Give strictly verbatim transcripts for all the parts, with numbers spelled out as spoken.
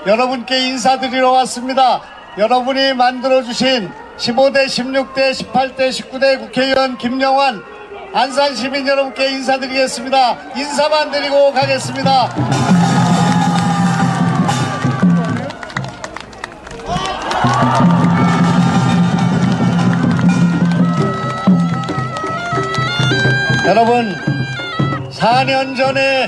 여러분께 인사드리러 왔습니다. 여러분이 만들어주신 십오 대, 십육 대, 십팔 대, 십구 대 국회의원 김영환, 안산 시민 여러분께 인사드리겠습니다. 인사만 드리고 가겠습니다. 여러분, 사 년 전에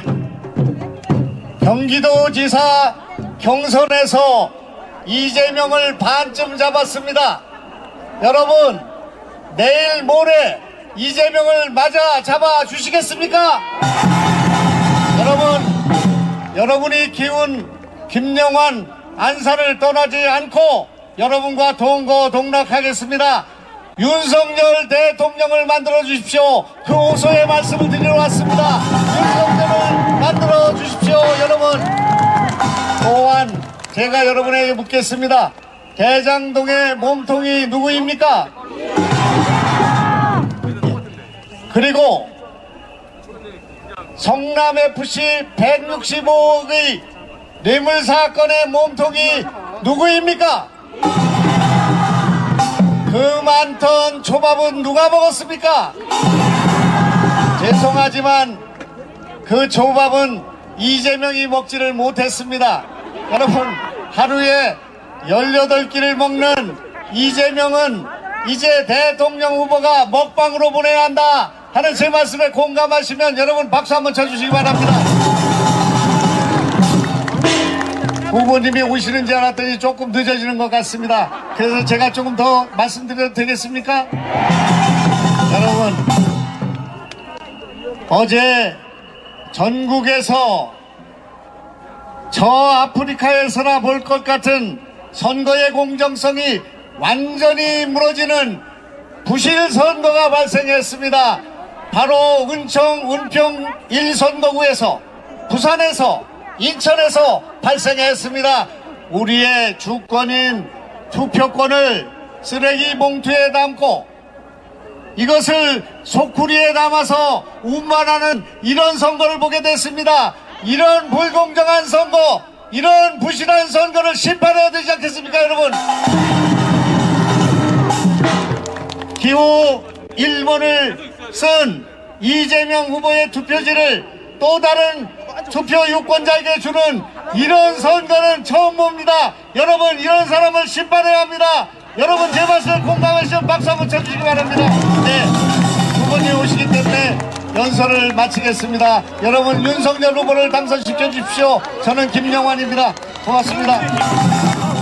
경기도지사 경선에서 이재명을 반쯤 잡았습니다. 여러분, 내일 모레 이재명을 맞아 잡아 주시겠습니까? 여러분, 여러분이 키운 김영환, 안산을 떠나지 않고 여러분과 동거동락하겠습니다. 윤석열 대통령을 만들어 주십시오. 그 호소의 말씀을 드리러 왔습니다. 윤석열을 만들어 주십시오. 여러분, 또한 제가 여러분에게 묻겠습니다. 대장동의 몸통이 누구입니까? 그리고 성남에프씨 백육십오억의 뇌물사건의 몸통이 누구입니까? 그 많던 초밥은 누가 먹었습니까? 죄송하지만 그 초밥은 이재명이 먹지를 못했습니다. 여러분, 하루에 열여덟 끼를 먹는 이재명은 이제 대통령 후보가 먹방으로 보내야 한다 하는 제 말씀에 공감하시면 여러분 박수 한번 쳐주시기 바랍니다. 후보님이 오시는 줄 알았더니 조금 늦어지는 것 같습니다. 그래서 제가 조금 더 말씀드려도 되겠습니까? 여러분, 어제 전국에서 저 아프리카에서나 볼 것 같은 선거의 공정성이 완전히 무너지는 부실 선거가 발생했습니다. 바로 은청, 은평 일 선거구에서, 부산에서, 인천에서 발생했습니다. 우리의 주권인 투표권을 쓰레기 봉투에 담고 이것을 소쿠리에 담아서 운반하는 이런 선거를 보게 됐습니다. 이런 불공정한 선거, 이런 부실한 선거를 심판해야 되지 않겠습니까, 여러분? 기호 일 번을 쓴 이재명 후보의 투표지를 또 다른 투표 유권자에게 주는 이런 선거는 처음 봅니다. 여러분, 이런 사람을 심판해야 합니다. 여러분, 제 말씀을 공감하시면 박수 한번 쳐주시기 바랍니다. 네, 후보님 오시기 때문에 연설을 마치겠습니다. 여러분, 윤석열 후보를 당선시켜 주십시오. 저는 김영환입니다. 고맙습니다.